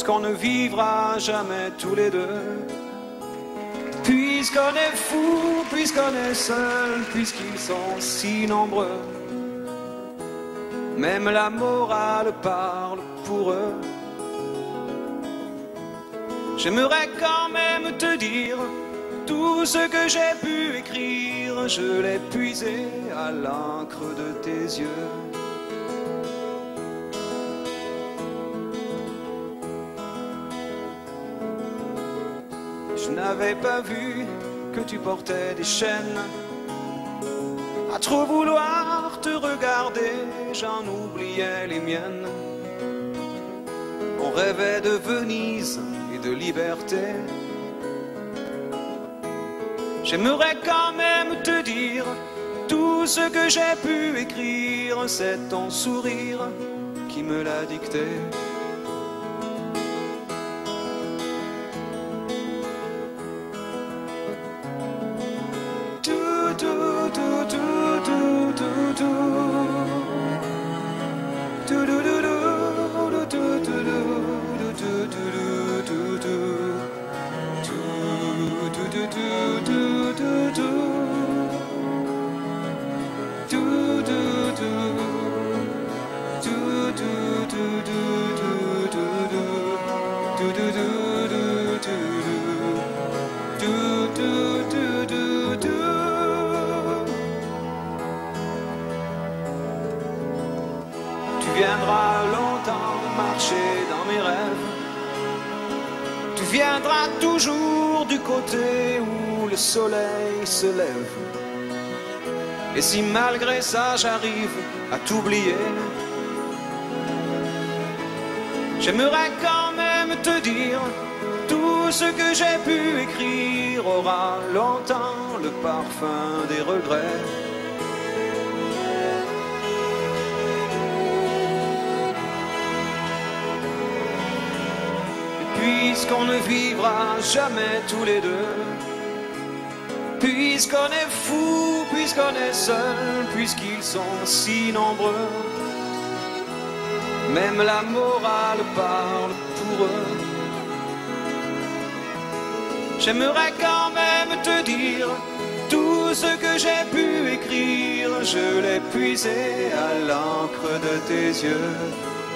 qu'on ne vivra jamais tous les deux. Puisqu'on est fou, puisqu'on est seul, puisqu'ils sont si nombreux, même la morale parle pour eux. J'aimerais quand même te dire tout ce que j'ai pu écrire, je l'ai puisé à l'encre de tes yeux. Je n'avais pas vu que tu portais des chaînes. À trop vouloir te regarder, j'en oubliais les miennes. On rêvait de Venise et de liberté. J'aimerais quand même te dire tout ce que j'ai pu écrire, c'est ton sourire qui me l'a dicté. Tu viendras longtemps marcher dans mes rêves. Tu viendras toujours du côté où le soleil se lève. Et si malgré ça j'arrive à t'oublier, j'aimerais quand même te dire tout ce que j'ai pu écrire aura longtemps le parfum des regrets. Puisqu'on ne vivra jamais tous les deux, puisqu'on est fou, puisqu'on est seul, puisqu'ils sont si nombreux, même la morale parle pour eux. J'aimerais quand même te dire tout ce que j'ai pu écrire, je l'ai puisé à l'encre de tes yeux.